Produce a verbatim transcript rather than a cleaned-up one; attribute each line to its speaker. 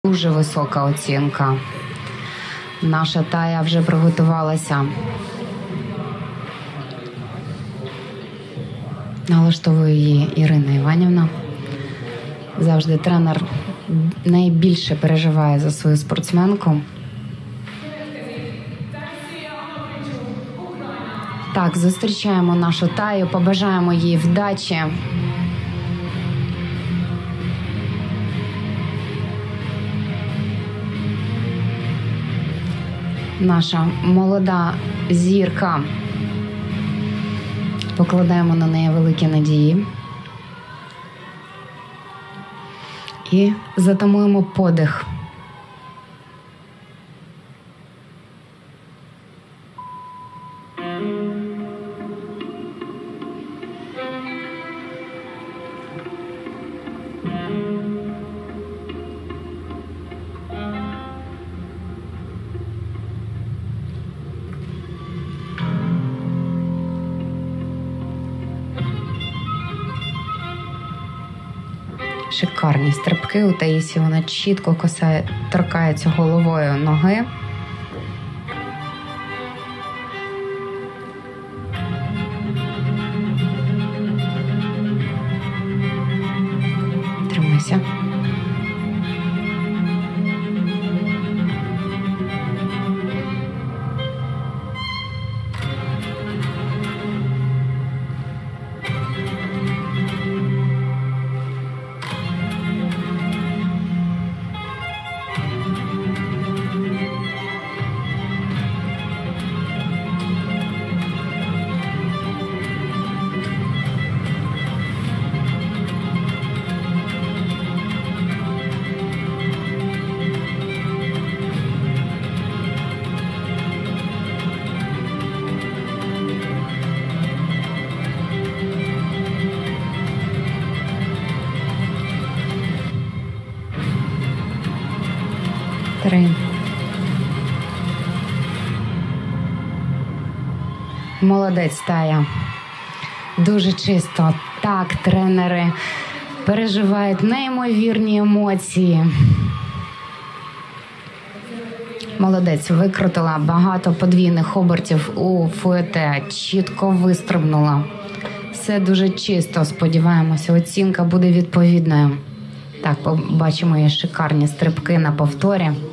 Speaker 1: Дуже висока оцінка. Наша Тая вже приготувалася. Налаштовує її Ірина Іванівна. Завжди тренер найбільше переживає за свою спортсменку. Так, зустрічаємо нашу Таю, побажаємо їй вдачі. Наша молода зірка. Покладаємо на неї великі надії. І затамуємо подих. Шикарні стрибки у Таїсі. Вона чітко косає, торкається головою ноги. Тримайся. Три. Молодець, Тая. Дуже чисто. Так, тренери переживають неймовірні емоції. Молодець, викрутила багато подвійних обертів у фуете. Чітко вистрибнула. Все дуже чисто, сподіваємося, оцінка буде відповідною. Так, побачимо її шикарні стрибки на повторі.